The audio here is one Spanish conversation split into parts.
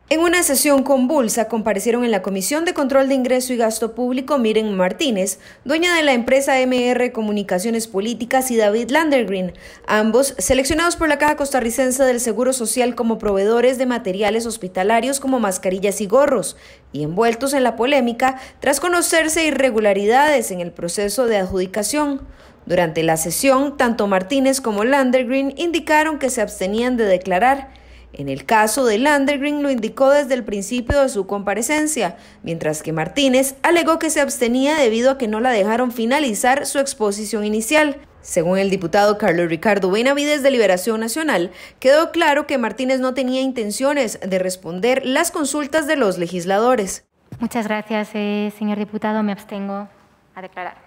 En una sesión convulsa comparecieron en la Comisión de Control de Ingreso y Gasto Público Miren Martínez, dueña de la empresa MR Comunicaciones Políticas, y David Landergreen, ambos seleccionados por la Caja Costarricense del Seguro Social como proveedores de materiales hospitalarios como mascarillas y gorros, y envueltos en la polémica tras conocerse irregularidades en el proceso de adjudicación. Durante la sesión, tanto Martínez como Landergreen indicaron que se abstenían de declarar. En el caso de Landergreen lo indicó desde el principio de su comparecencia, mientras que Martínez alegó que se abstenía debido a que no la dejaron finalizar su exposición inicial. Según el diputado Carlos Ricardo Benavides de Liberación Nacional, quedó claro que Martínez no tenía intenciones de responder las consultas de los legisladores. Muchas gracias, señor diputado. Me abstengo a declarar.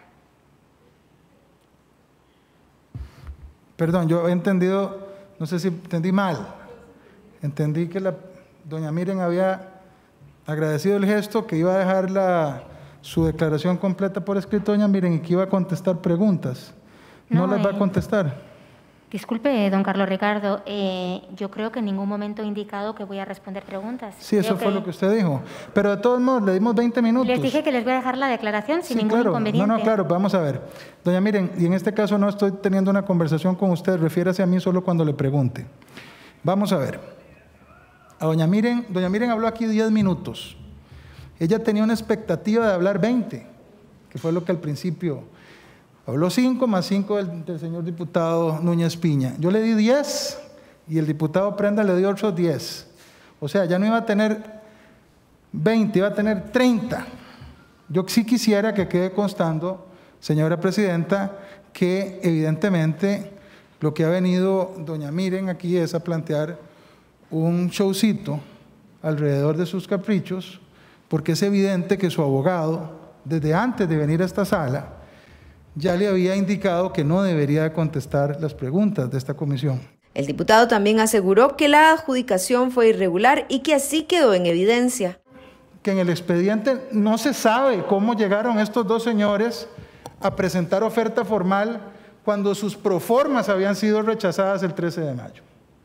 Perdón, yo he entendido, no sé si entendí mal. Entendí que doña Miren había agradecido el gesto, que iba a dejar su declaración completa por escrito, doña Miren, y que iba a contestar preguntas. ¿No las va a contestar? Disculpe, don Carlos Ricardo, yo creo que en ningún momento he indicado que voy a responder preguntas. Sí, eso fue lo que usted dijo. Pero de todos modos, le dimos 20 minutos. Les dije que les voy a dejar la declaración sin ningún inconveniente. No, claro, vamos a ver. Doña Miren, y en este caso no estoy teniendo una conversación con usted, refiérase a mí solo cuando le pregunte. Vamos a ver. A doña Miren habló aquí 10 minutos. Ella tenía una expectativa de hablar 20, que fue lo que al principio habló 5 más 5 del señor diputado Núñez Piña. Yo le di 10 y el diputado Prenda le dio otros 10. O sea, ya no iba a tener 20, iba a tener 30. Yo sí quisiera que quede constando, señora presidenta, que evidentemente lo que ha venido doña Miren aquí es a plantear un showcito alrededor de sus caprichos, porque es evidente que su abogado, desde antes de venir a esta sala, ya le había indicado que no debería de contestar las preguntas de esta comisión. El diputado también aseguró que la adjudicación fue irregular y que así quedó en evidencia. Que en el expediente no se sabe cómo llegaron estos dos señores a presentar oferta formal cuando sus proformas habían sido rechazadas el 13 de mayo.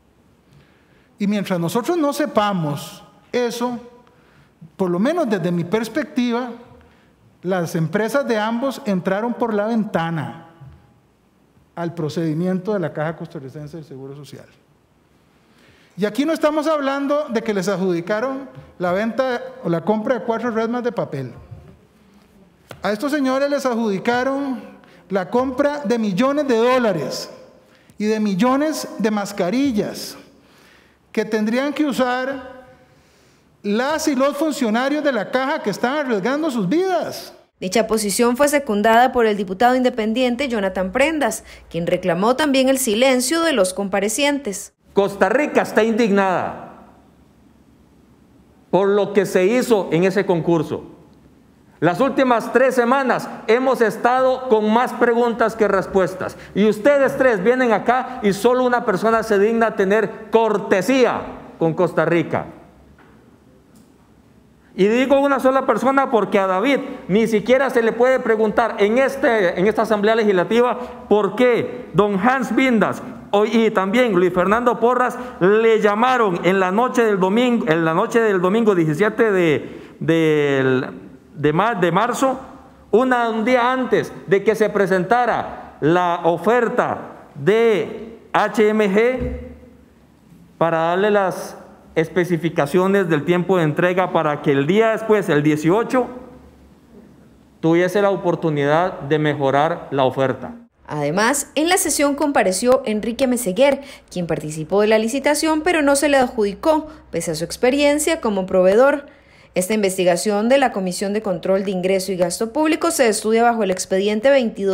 Y mientras nosotros no sepamos eso, por lo menos desde mi perspectiva, las empresas de ambos entraron por la ventana al procedimiento de la Caja Costarricense del Seguro Social. Y aquí no estamos hablando de que les adjudicaron la venta o la compra de 4 resmas de papel. A estos señores les adjudicaron la compra de millones de dólares y de millones de mascarillas que tendrían que usar las y los funcionarios de la Caja que están arriesgando sus vidas. Dicha posición fue secundada por el diputado independiente Jonathan Prendas, quien reclamó también el silencio de los comparecientes. Costa Rica está indignada por lo que se hizo en ese concurso. Las últimas 3 semanas hemos estado con más preguntas que respuestas. Y ustedes 3 vienen acá y solo una persona se digna a tener cortesía con Costa Rica. Y digo una sola persona porque a David ni siquiera se le puede preguntar en esta Asamblea Legislativa por qué don Hans Vindas y también Luis Fernando Porras le llamaron en la noche del domingo 17 de marzo, un día antes de que se presentara la oferta de HMG, para darle las especificaciones del tiempo de entrega para que el día después, el 18, tuviese la oportunidad de mejorar la oferta. Además, en la sesión compareció Enrique Meseguer, quien participó de la licitación pero no se le adjudicó, pese a su experiencia como proveedor. Esta investigación de la Comisión de Control de Ingreso y Gasto Público se estudia bajo el expediente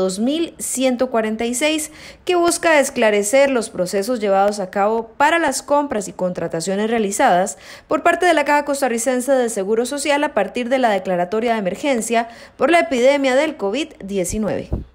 22.146, que busca esclarecer los procesos llevados a cabo para las compras y contrataciones realizadas por parte de la Caja Costarricense del Seguro Social a partir de la declaratoria de emergencia por la epidemia del COVID-19.